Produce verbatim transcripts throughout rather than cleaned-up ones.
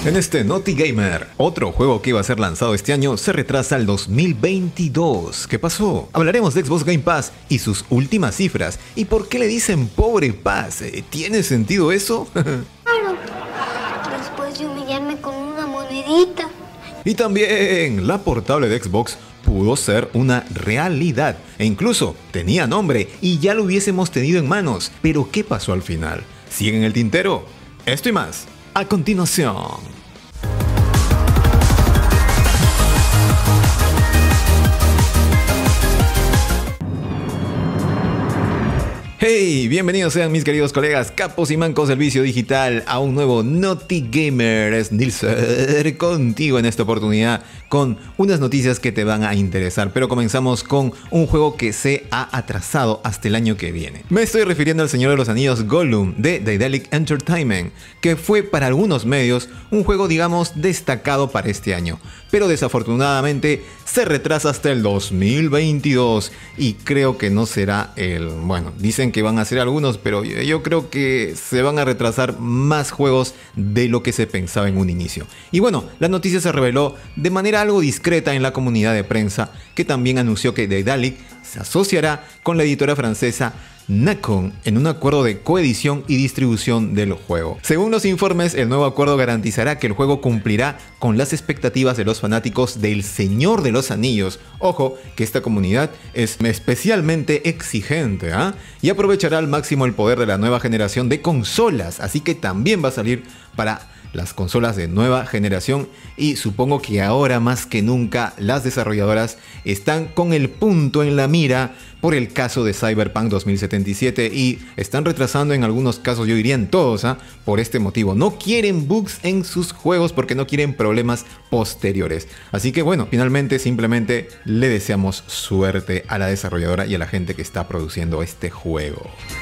En este Naughty Gamer, otro juego que iba a ser lanzado este año se retrasa al dos mil veintidós. ¿Qué pasó? Hablaremos de Xbox Game Pass y sus últimas cifras. ¿Y por qué le dicen pobre Pass? ¿Tiene sentido eso? Claro, después de humillarme con una monedita. Y también, la portable de Xbox pudo ser una realidad. E incluso tenía nombre y ya lo hubiésemos tenido en manos. Pero ¿qué pasó al final? ¿Sigue en el tintero? Esto y más, a continuación. Hey, bienvenidos sean mis queridos colegas capos y mancos del vicio digital a un nuevo Naughty Gamer. Es Nilser contigo en esta oportunidad con unas noticias que te van a interesar. Pero comenzamos con un juego que se ha atrasado hasta el año que viene. Me estoy refiriendo al Señor de los Anillos Gollum de Daedalic Entertainment, que fue para algunos medios un juego digamos destacado para este año. Pero desafortunadamente se retrasa hasta el dos mil veintidós y creo que no será el... Bueno, dicen que van a ser algunos, pero yo creo que se van a retrasar más juegos de lo que se pensaba en un inicio. Y bueno, la noticia se reveló de manera algo discreta en la comunidad de prensa, que también anunció que Daedalic se asociará con la editora francesa Nacon en un acuerdo de coedición y distribución del juego. Según los informes, el nuevo acuerdo garantizará que el juego cumplirá con las expectativas de los fanáticos del Señor de los Anillos. Ojo, que esta comunidad es especialmente exigente, ¿eh? Y aprovechará al máximo el poder de la nueva generación de consolas, así que también va a salir para las consolas de nueva generación y supongo que ahora más que nunca las desarrolladoras están con el punto en la mira por el caso de Cyberpunk dos mil setenta y siete y están retrasando en algunos casos, yo diría en todos, ¿eh? Por este motivo. No quieren bugs en sus juegos porque no quieren problemas posteriores. Así que bueno, finalmente simplemente le deseamos suerte a la desarrolladora y a la gente que está produciendo este juego.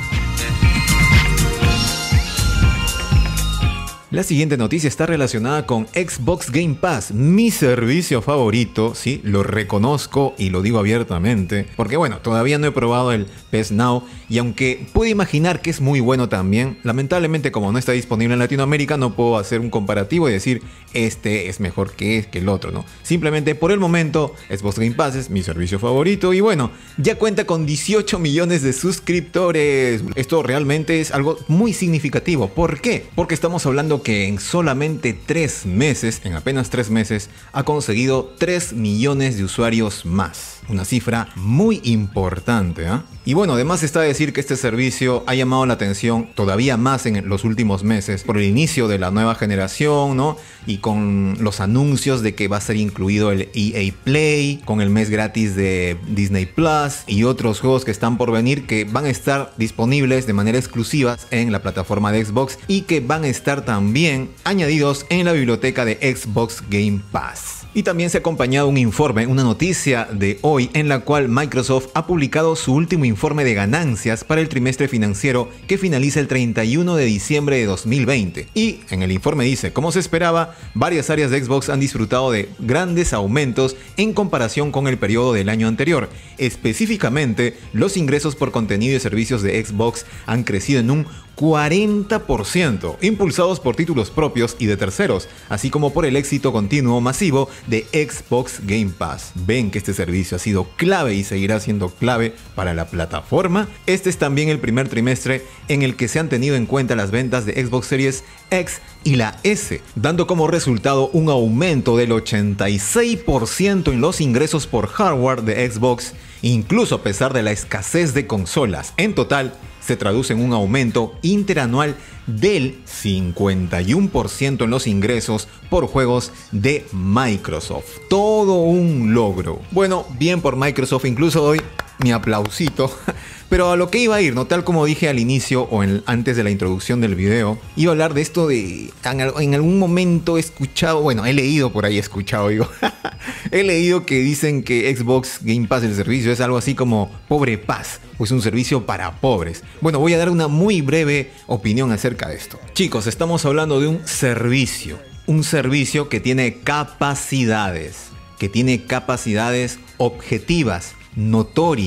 La siguiente noticia está relacionada con Xbox Game Pass, mi servicio favorito, sí, lo reconozco y lo digo abiertamente, porque bueno, todavía no he probado el P S Now y aunque puedo imaginar que es muy bueno también, lamentablemente como no está disponible en Latinoamérica no puedo hacer un comparativo y decir este es mejor que, que el otro, ¿no? Simplemente por el momento Xbox Game Pass es mi servicio favorito y bueno, ya cuenta con dieciocho millones de suscriptores. Esto realmente es algo muy significativo. ¿Por qué? Porque estamos hablando que en solamente tres meses, en apenas tres meses, ha conseguido tres millones de usuarios más. Una cifra muy importante, ¿eh? Y bueno, además está de decir que este servicio ha llamado la atención todavía más en los últimos meses por el inicio de la nueva generación, ¿no? Y con los anuncios de que va a ser incluido el E A Play, con el mes gratis de Disney Plus y otros juegos que están por venir que van a estar disponibles de manera exclusiva en la plataforma de Xbox y que van a estar también añadidos en la biblioteca de Xbox Game Pass. Y también se ha acompañado un informe, una noticia de hoy en la cual Microsoft ha publicado su último informe de ganancias para el trimestre financiero que finaliza el treinta y uno de diciembre de dos mil veinte. Y en el informe dice, como se esperaba, varias áreas de Xbox han disfrutado de grandes aumentos en comparación con el periodo del año anterior. Específicamente, los ingresos por contenido y servicios de Xbox han crecido en un cuarenta por ciento, impulsados por títulos propios y de terceros, así como por el éxito continuo masivo de Xbox Game Pass. Ven que este servicio ha sido clave y seguirá siendo clave para la plataforma. Este es también el primer trimestre en el que se han tenido en cuenta las ventas de Xbox Series X y la S, dando como resultado un aumento del ochenta y seis por ciento en los ingresos por hardware de Xbox, incluso a pesar de la escasez de consolas. En total, se traduce en un aumento interanual del cincuenta y uno por ciento en los ingresos por juegos de Microsoft. Todo un logro. Bueno, bien por Microsoft, incluso doy mi aplausito. Pero a lo que iba a ir, ¿no? Tal como dije al inicio o en, antes de la introducción del video, iba a hablar de esto de... En, en algún momento he escuchado, bueno, he leído por ahí, he escuchado, digo. He leído que dicen que Xbox Game Pass, el servicio, es algo así como pobre paz, pues un servicio para pobres. Bueno, voy a dar una muy breve opinión acerca de esto. Chicos, estamos hablando de un servicio. Un servicio que tiene capacidades, que tiene capacidades objetivas, notorias,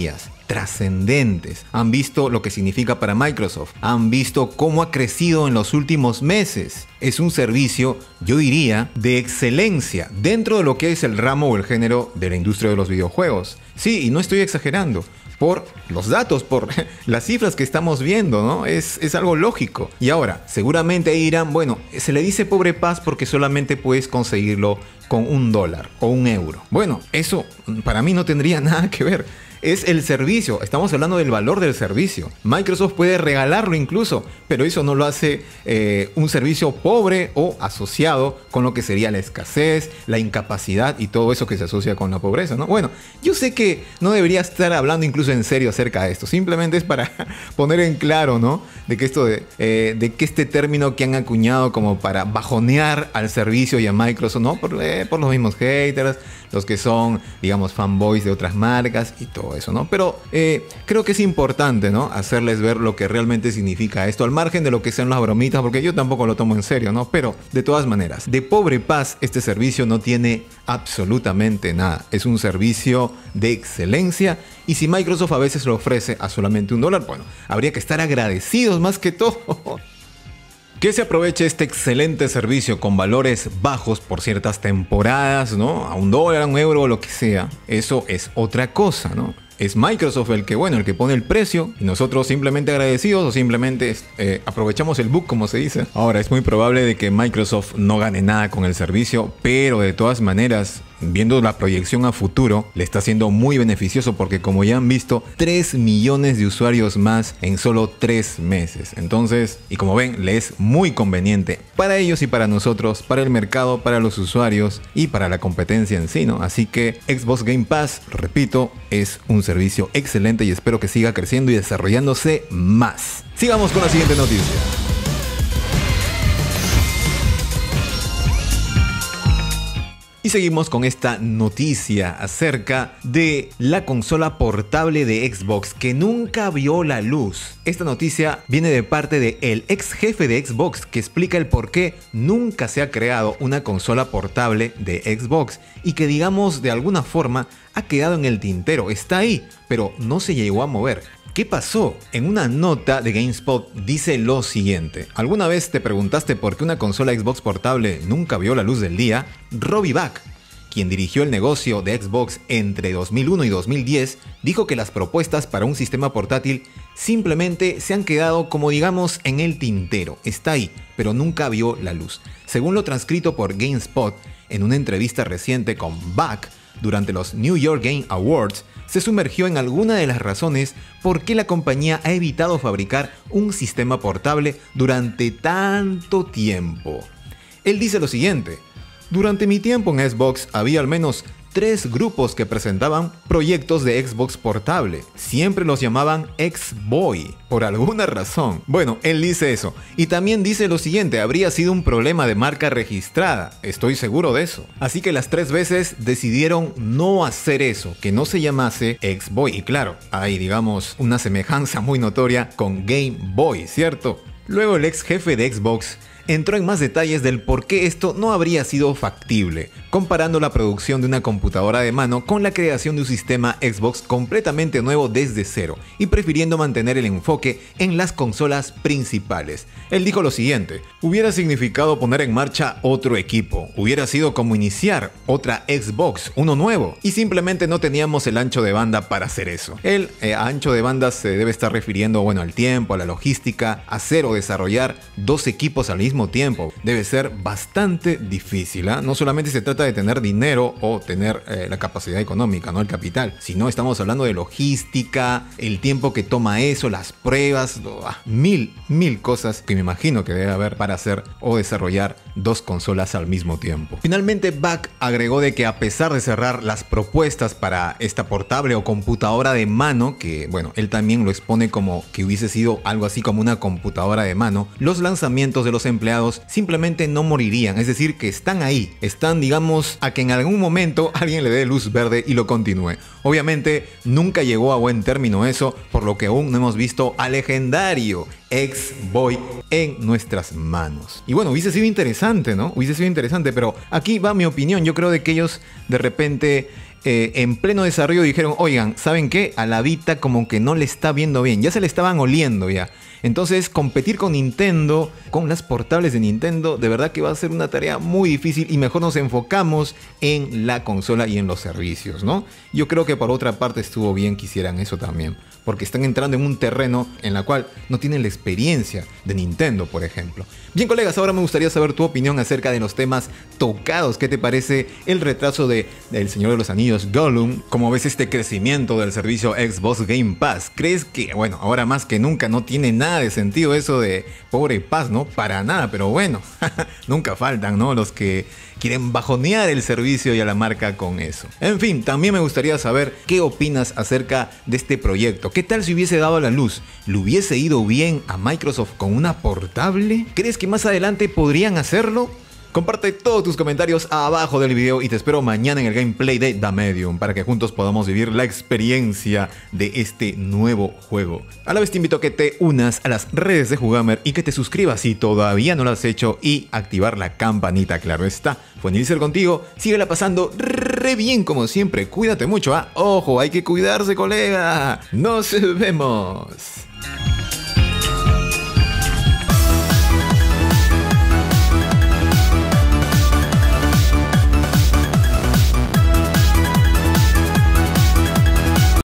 trascendentes. Han visto lo que significa para Microsoft. Han visto cómo ha crecido en los últimos meses. Es un servicio, yo diría, de excelencia dentro de lo que es el ramo o el género de la industria de los videojuegos. Sí, y no estoy exagerando. Por los datos, por las cifras que estamos viendo, ¿no? Es, es algo lógico. Y ahora, seguramente ahí dirán, bueno, se le dice pobre paz porque solamente puedes conseguirlo con un dólar o un euro. Bueno, eso para mí no tendría nada que ver. Es el servicio, estamos hablando del valor del servicio. Microsoft puede regalarlo incluso, pero eso no lo hace eh, un servicio pobre o asociado con lo que sería la escasez, la incapacidad y todo eso que se asocia con la pobreza, ¿no? Bueno, yo sé que no debería estar hablando incluso en serio acerca de esto, simplemente es para poner en claro, ¿no? De que esto de, eh, de que este término que han acuñado como para bajonear al servicio y a Microsoft, ¿no? Por, eh, por los mismos haters, los que son, digamos, fanboys de otras marcas y todo eso, ¿no? Pero eh, creo que es importante, ¿no? Hacerles ver lo que realmente significa esto, al margen de lo que sean las bromitas, porque yo tampoco lo tomo en serio, ¿no? Pero, de todas maneras, de pobre paz, este servicio no tiene absolutamente nada. Es un servicio de excelencia y si Microsoft a veces lo ofrece a solamente un dólar, bueno, habría que estar agradecidos más que todo. Que se aproveche este excelente servicio con valores bajos por ciertas temporadas, ¿no? A un dólar, a un euro, lo que sea. Eso es otra cosa, ¿no? Es Microsoft el que, bueno, el que pone el precio y nosotros simplemente agradecidos o simplemente eh, aprovechamos el bug, como se dice. Ahora, es muy probable de que Microsoft no gane nada con el servicio, pero de todas maneras, viendo la proyección a futuro, le está siendo muy beneficioso porque, como ya han visto, tres millones de usuarios más en solo tres meses. Entonces, y como ven, le es muy conveniente para ellos y para nosotros, para el mercado, para los usuarios y para la competencia en sí, ¿no? Así que Xbox Game Pass, repito, es un servicio excelente y espero que siga creciendo y desarrollándose más. Sigamos con la siguiente noticia. Y seguimos con esta noticia acerca de la consola portable de Xbox que nunca vio la luz. Esta noticia viene de parte del ex jefe de Xbox que explica el por qué nunca se ha creado una consola portable de Xbox y que, digamos, de alguna forma ha quedado en el tintero. Está ahí, pero no se llegó a mover. ¿Qué pasó? En una nota de GameSpot dice lo siguiente. ¿Alguna vez te preguntaste por qué una consola Xbox portable nunca vio la luz del día? Robbie Back, quien dirigió el negocio de Xbox entre dos mil uno y dos mil diez, dijo que las propuestas para un sistema portátil simplemente se han quedado, como digamos, en el tintero. Está ahí, pero nunca vio la luz. Según lo transcrito por GameSpot, en una entrevista reciente con Back, durante los New York Game Awards, se sumergió en alguna de las razones por qué la compañía ha evitado fabricar un sistema portable durante tanto tiempo. Él dice lo siguiente: durante mi tiempo en Xbox había al menos tres grupos que presentaban proyectos de Xbox portable. Siempre los llamaban X-Boy, por alguna razón. Bueno, él dice eso. Y también dice lo siguiente: habría sido un problema de marca registrada. Estoy seguro de eso. Así que las tres veces decidieron no hacer eso, que no se llamase X-Boy. Y claro, hay, digamos, una semejanza muy notoria con Game Boy, ¿cierto? Luego el ex jefe de Xbox entró en más detalles del por qué esto no habría sido factible, comparando la producción de una computadora de mano con la creación de un sistema Xbox completamente nuevo desde cero, y prefiriendo mantener el enfoque en las consolas principales. Él dijo lo siguiente: hubiera significado poner en marcha otro equipo, hubiera sido como iniciar otra Xbox, uno nuevo, y simplemente no teníamos el ancho de banda para hacer eso. El eh, ancho de banda se debe estar refiriendo, bueno, al tiempo, a la logística. Hacer o desarrollar dos equipos al mismo tiempo debe ser bastante difícil, ¿eh? No solamente se trata de tener dinero o tener eh, la capacidad económica, no el capital, sino estamos hablando de logística, el tiempo que toma eso, las pruebas, oh, mil, mil cosas que me imagino que debe haber para hacer o desarrollar dos consolas al mismo tiempo. Finalmente, Back agregó de que a pesar de cerrar las propuestas para esta portable o computadora de mano, que bueno, él también lo expone como que hubiese sido algo así como una computadora de mano, los lanzamientos de los empleados empleados simplemente no morirían, es decir, que están ahí, están digamos a que en algún momento alguien le dé luz verde y lo continúe. Obviamente nunca llegó a buen término eso, por lo que aún no hemos visto al legendario X-Boy en nuestras manos. Y bueno, hubiese sido interesante, ¿no? Hubiese sido interesante, pero aquí va mi opinión. Yo creo de que ellos de repente eh, en pleno desarrollo dijeron, oigan, ¿saben qué? A la Vita como que no le está viendo bien, ya se le estaban oliendo ya. Entonces competir con Nintendo, con las portables de Nintendo, de verdad que va a ser una tarea muy difícil y mejor nos enfocamos en la consola y en los servicios, ¿no? Yo creo que por otra parte estuvo bien que hicieran eso también, porque están entrando en un terreno en la cual no tienen la experiencia de Nintendo, por ejemplo. Bien, colegas, ahora me gustaría saber tu opinión acerca de los temas tocados. ¿Qué te parece el retraso de El Señor de los Anillos, Gollum? ¿Cómo ves este crecimiento del servicio Xbox Game Pass? ¿Crees que, bueno, ahora más que nunca no tiene nada de sentido eso de pobre Pass, ¿no? Para nada, pero bueno, nunca faltan, ¿no? Los que quieren bajonear el servicio y a la marca con eso. En fin, también me gustaría saber qué opinas acerca de este proyecto. ¿Qué tal si hubiese dado a la luz? ¿Le hubiese ido bien a Microsoft con una portable? ¿Crees que más adelante podrían hacerlo? Comparte todos tus comentarios abajo del video y te espero mañana en el gameplay de The Medium para que juntos podamos vivir la experiencia de este nuevo juego. A la vez te invito a que te unas a las redes de Jugamer y que te suscribas si todavía no lo has hecho y activar la campanita, claro está. Fue Nilser contigo, síguela pasando re bien como siempre, cuídate mucho, ¿ah? Ojo, hay que cuidarse, colega. Nos vemos.